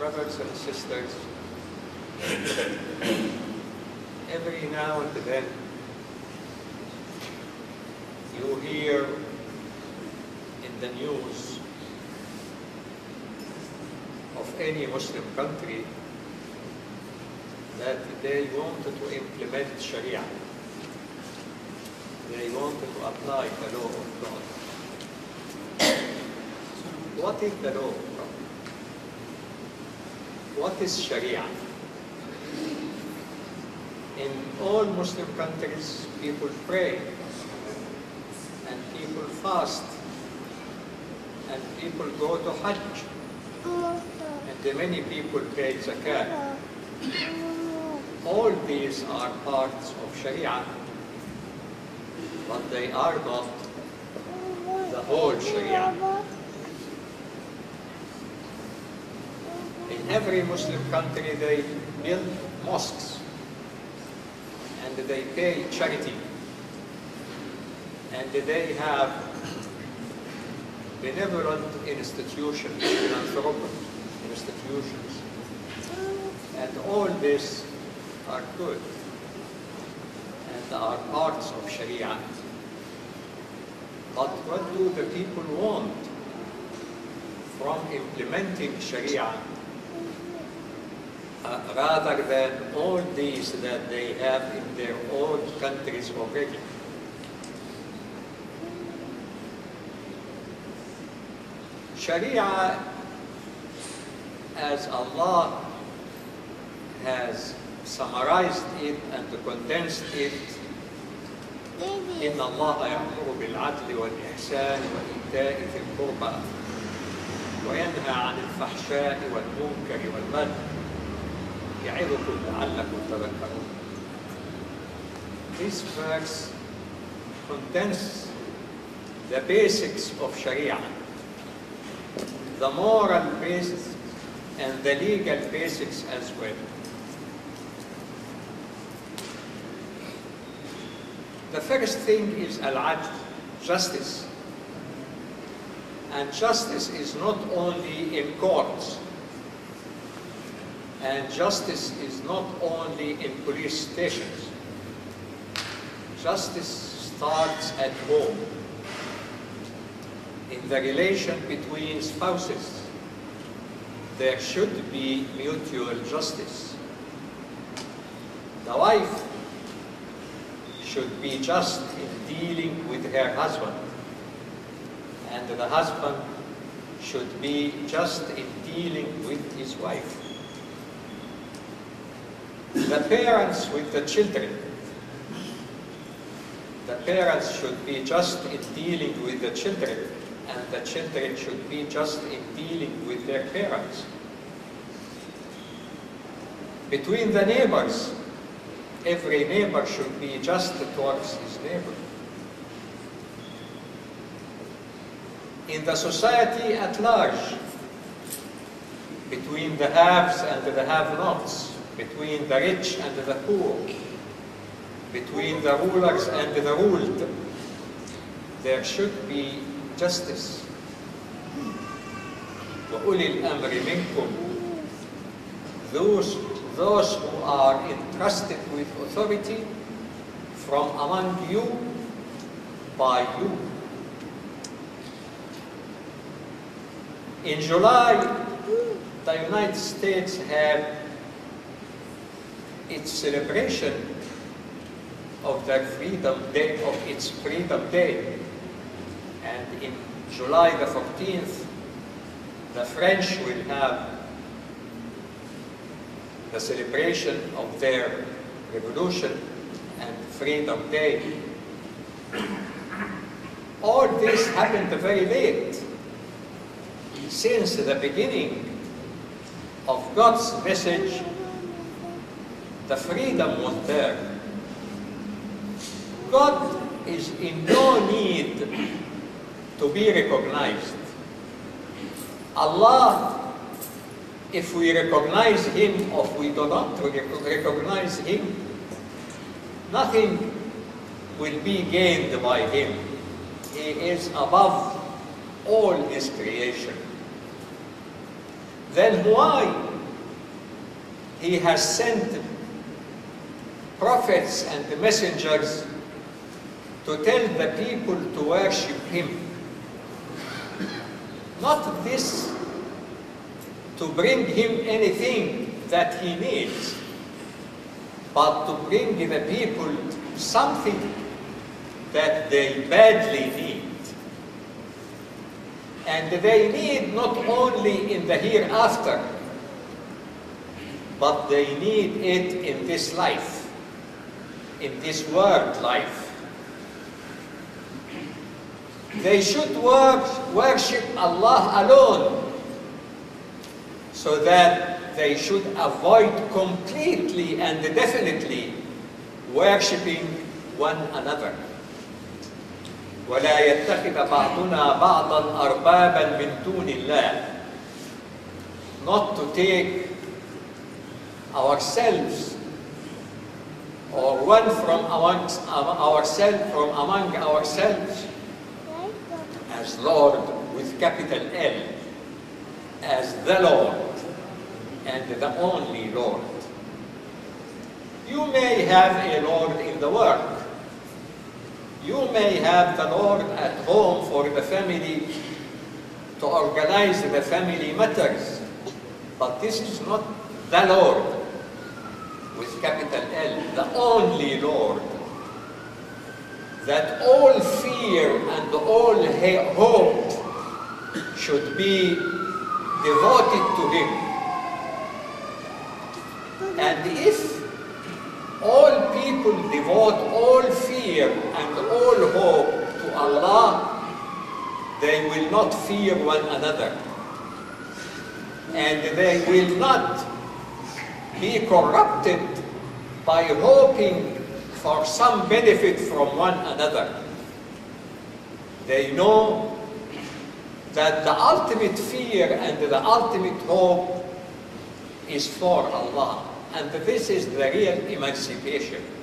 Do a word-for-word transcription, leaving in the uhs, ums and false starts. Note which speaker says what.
Speaker 1: brothers and sisters, every now and then you hear in the news of any Muslim country that they wanted to implement Sharia. They wanted to apply the law of God. What is the law of God? What is Sharia? In all Muslim countries, people pray, and people fast, and people go to Hajj, and many people pay zakat. All these are parts of Sharia, but they are not the whole Sharia. In every Muslim country, they build mosques, and they pay charity, and they have benevolent institutions, philanthropic institutions, and all this are good and are parts of Sharia. But what do the people want from implementing Sharia uh, rather than all these that they have in their own countries already? Sharia, as Allah has summarized it and condensed it, إن الله يأمر بالعدل والإحسان وإيتاء ذي القربى وينهى عن الفحشاء والمنكر والبغي يعظكم لعلكم تذكرون. This verse condenses the basics of Sharia, the moral basics and the legal basics as well. The first thing is al-adl, justice. And justice is not only in courts, and justice is not only in police stations. Justice starts at home, in the relation between spouses. There should be mutual justice. The wife should be just in dealing with her husband, and the husband should be just in dealing with his wife. The parents with the children, the parents should be just in dealing with the children, and the children should be just in dealing with their parents. Between the neighbors, every neighbor should be just towards his neighbor. In the society at large, between the haves and the have-nots, between the rich and the poor, between the rulers and the ruled, there should be justice. وَأُولِي الْأَمْرِ مِنْكُمْ, those those who are entrusted with authority from among you, by you. In July, the United States had its celebration of their Freedom Day, of its Freedom Day. And in July the fourteenth, the French will have the celebration of their revolution and Freedom Day. All this happened very late. Since the beginning of God's message, the freedom was there. God is in no need to be recognized. Allah, if we recognize Him or if we do not recognize Him, nothing will be gained by Him. He is above all His creation. Then why He has sent prophets and messengers to tell the people to worship Him. Not this to bring Him anything that He needs, but to bring the people something that they badly need. And they need not only in the hereafter, but they need it in this life, in this world life. They should work, worship Allah alone, so that they should avoid completely and definitely worshipping one another. وَلَا يَتَّخِذَ بَعْضُنَا بَعْضًا أَرْبَابًا مِنْ دُونِ اللَّهِ. Not to take ourselves or one from amongst ourselves, from among ourselves, as Lord with capital L, as the Lord and the only Lord. You may have a Lord in the work. You may have the Lord at home for the family, to organize the family matters, but this is not the Lord with capital L, the only Lord, that all fear and all hope should be devoted to Him. And if all people devote all fear and all hope to Allah, they will not fear one another, and they will not be corrupted by hoping for some benefit from one another. They know that the ultimate fear and the ultimate hope is for Allah, and this is the real emancipation.